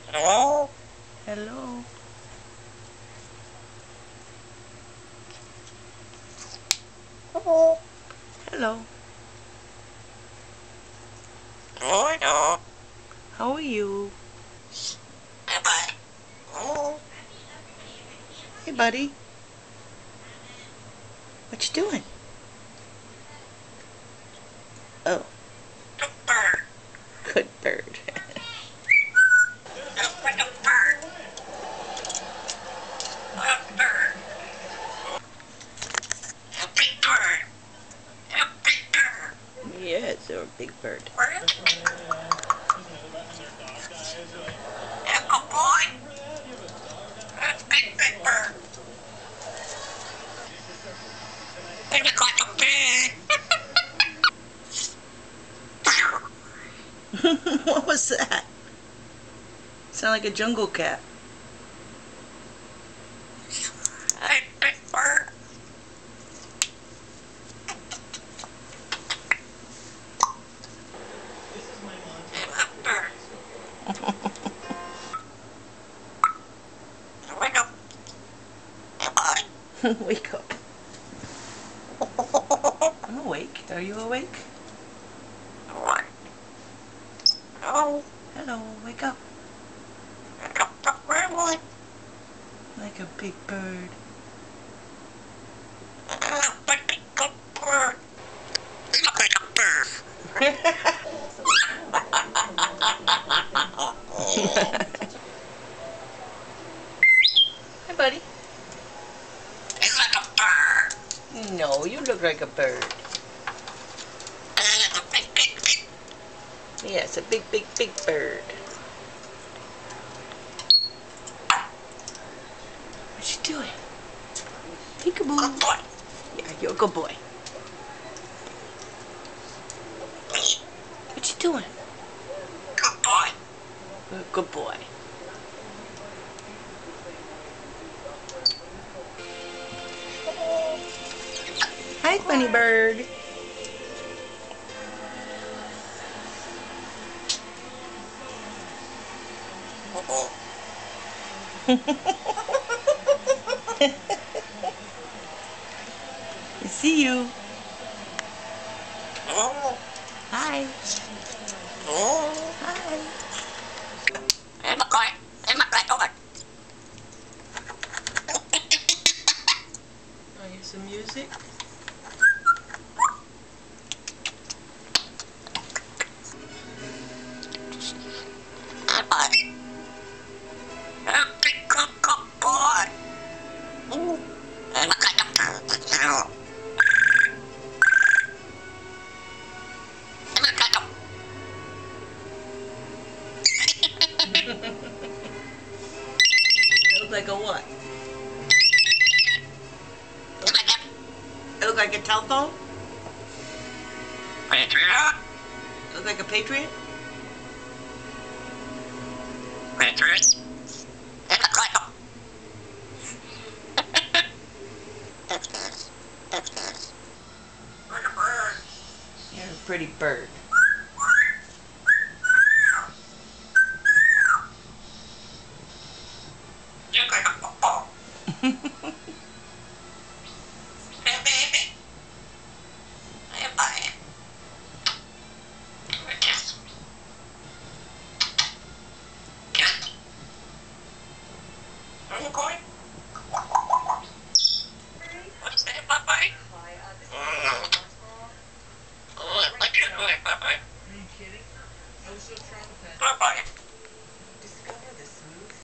Hello? Hello. Hello? Hello. Hello? How are you? Bye-bye. Hello? Hey, buddy. What you doing? Oh, Bird. good bird. Like a bird. A bird. A big bird. A big bird. Yes, you're a big bird. Bird? A good boy. A big bird. They look like a pig. What was that? Sound like a jungle cat. A big bird. A bird. Wake up. Bye-bye. Wake up. I'm awake. Are you awake? What? Oh, Hello, wake up. where am I? Like a big bird. Big bird. Look like a bird. Hi, buddy. It's like a bird. No, you look like a bird. A big. Yes, a big, big, big bird. What you doing? Peekaboo. Good boy. Yeah, you're a good boy. What you doing? Good boy. You're a good boy. Hi, funny bird. I see you. Oh, Hi. oh. Hi. Em mặc coi. Em mặc lại câu hỏi. I hear some music. Em hỏi. Em thích good boy. Em mặc lại câu hỏi. Em mặc lại câu hỏi. I look like a what? Em mặc em. I look like a telephone? Patriot. I look like a patriot? Patriot. Em mặc lại câu hỏi. Like a bird. You're a pretty bird. Look like a football. Hey, baby. Hey, bye. Kiss. Kiss. Are you going? What's that, bye-bye? Oh, I like it. Bye-bye. Are you kidding? I was so traumatized. Bye-bye.